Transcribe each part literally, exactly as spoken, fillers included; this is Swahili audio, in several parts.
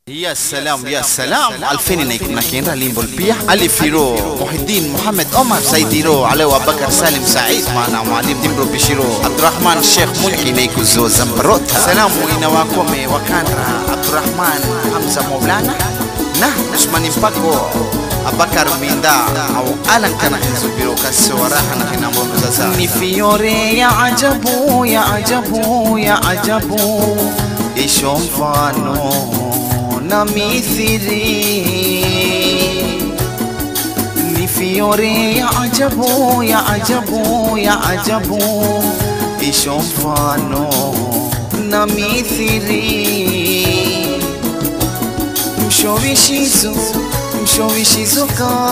يا سلام يا سلام ألفين نيكون كينرا ليمبول بيح علي فيرو محي الدين محمد عمر سيديرو علي وبكر سالم سعيد معنا معلم ديمرو بشيرو عبد الرحمن الشيخ ملكي نيكو زو زمبروتا سلام وإنا واكومي وكانرا عبد الرحمن حمزة مولانا نه نشماني مباكو أبكر ميندا أو ألان كان حزو بيرو كسوراها نحن مبزازا نفيوري يا عجبو يا عجبو يا عجبو إيشون فانو نميثري نفيوري يا عجبو يا عجبو يا عجبو إيشون فانو نميثري مشويشيزو مشويشيزو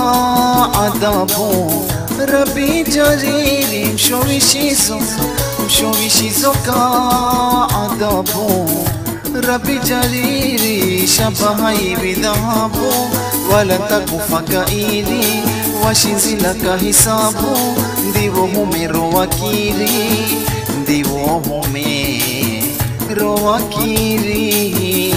كعذابو ربي جريري مشويشيزو مشويشيزو كعذابو ربي جريري شبهي بذهبو ولا تكو فكائري وشنزي لك حسابو ديو همي رواكيري ديو همي رواكيري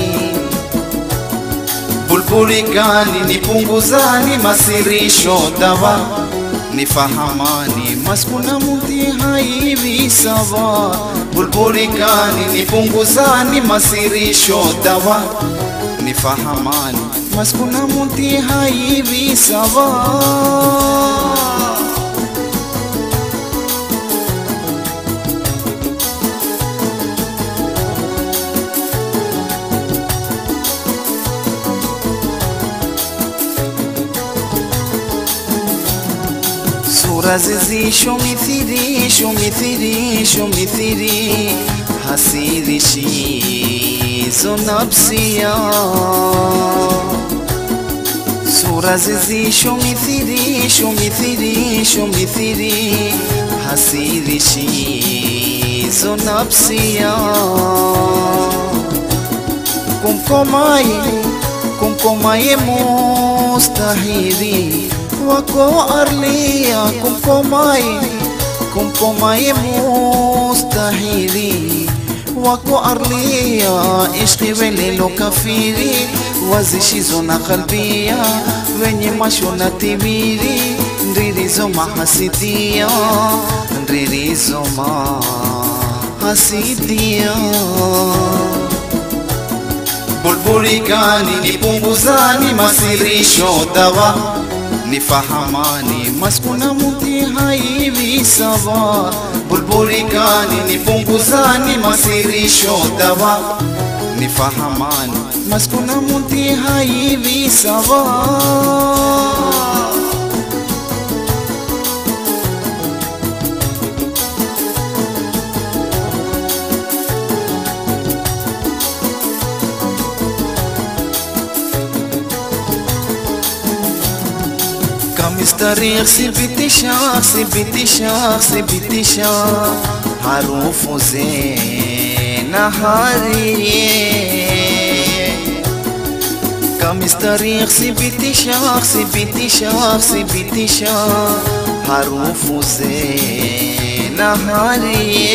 Bulbuli kani nipunguzani masirisho dawa nifahamani maskuna muti haivi sawa Bulbuli kani nipunguzani masirisho dawa nifahamani maskuna muti haivi sawa Razizi shumithiri shumithiri shumithiri hasirishi zonapsia Surazizi shumithiri shumithiri shumithiri hasirishi zonapsia Kumkomaye kumkomaye mustahiri wako arlia kumkomai kumkomai mustahili wako arlia ishqi velelo kafiri wazishizo na kalbia wenye masho na tibiri ndirizo mahasidia ndirizo mahasidia Bulbuli kani nipunguzani masirisho dawa nifahamani maskuna muti haivi sawa Bulbuli kani nipunguzani masirisho dawa nifahamani maskuna muti haivi sawa مستريخ سبتي شاخ سبتي شاخ سبتي شاخ حروف زين هاري كمستريخ سبتي شاخ سبتي شاخ سبتي شاخ حروف زين هاري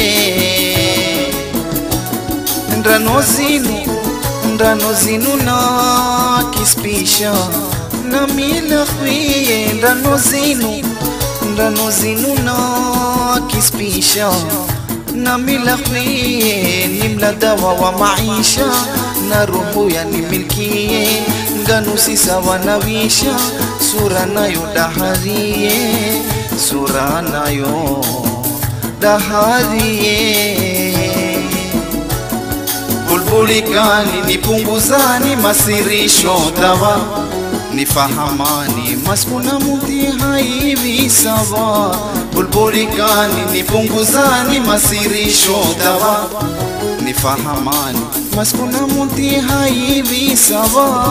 نرانوزينو نرانوزينو ناكس بيشا Namila khwie ndanozinu ndanozinu na kispisha Namila khwie nimla dawa wa maisha na roho ya nimilkie nganusi sawa nawisha sura nayo daharie sura nayo daharie Bulbuli kani nipunguzani masirisho dawa nifahamani maskuna muti haivi sawa Bulbuli kani nipunguzani masirisho dawa nifahamani maskuna muti haivi sawa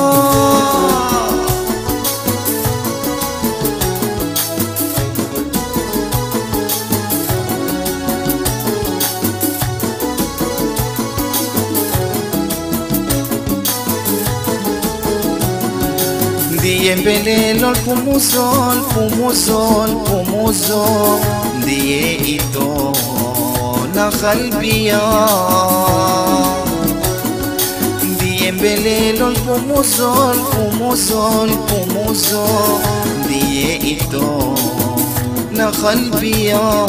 Ndiye mbelelo pumuzol, pumuzol, pumuzol Ndiye ito na kalbia embelelo pumuzo pumuzo pumuzo ndiye ito na qalbiya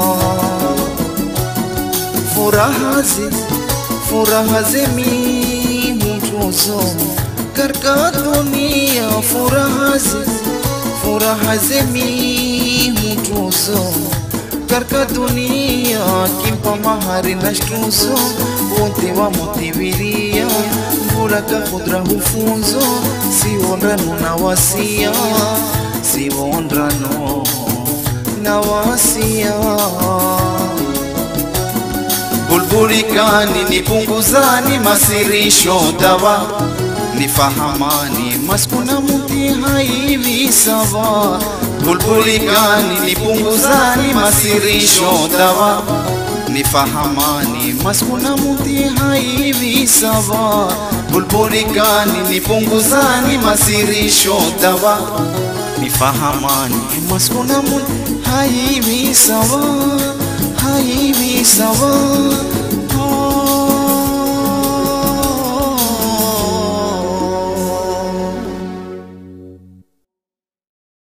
furaha ze furaha ze mi mtuzo karka dunia furaha ze furaha ze mi mtuzo karka dunia kimpa mahari nashtuzo wote wa motiviria buraka khudra hufunzo si onrano na wasia si onrano na wasia bulbulikani nipunguzani masirisho dawa nifahamani maskuna muti haivi sawa bulbulikani nipunguzani masirisho dawa nifahamani maskuna muti haivi sawa bulbulikani nipunguzani masirisho dawa nifahamani maskuna muti haivi sawa haivi sawa